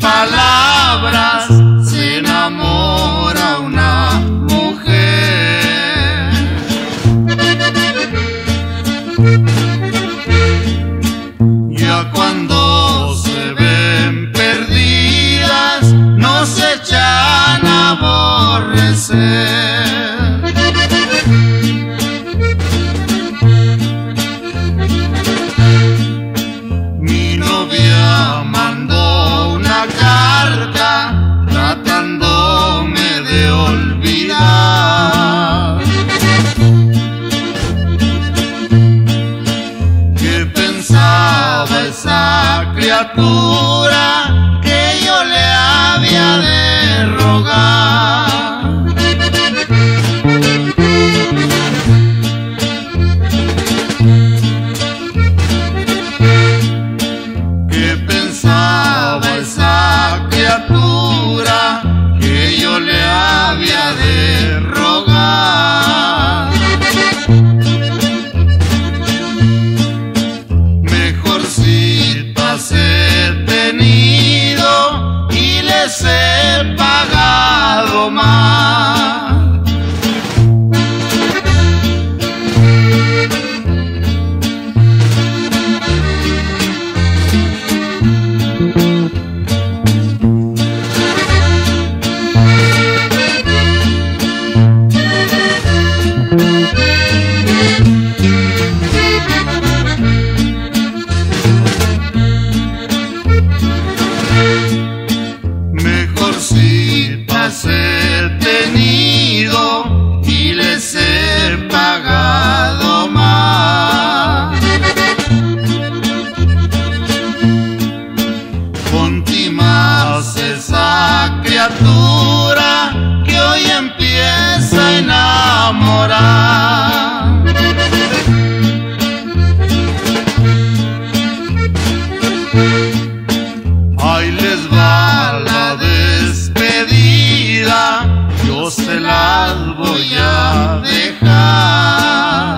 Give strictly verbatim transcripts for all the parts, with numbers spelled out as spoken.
palabras se enamora una mujer. Ya cuando se ven perdidas no se echan a aborrecer. Mi novia mandó una carta tratándome de olvidar. ¿Qué pensaba esa criatura que yo le había de rogar? ¿Qué pensaba esa criatura que yo le había de rogar? Mejorcitas he tenido y les he pagado más. Mejorcitas he tenido y les he pagado más. Ponti más esa criatura que hoy empieza a enamorar. Ahí les va la despedida, yo se las voy a dejar.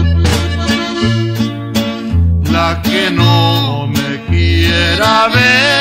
La que no me quiera ver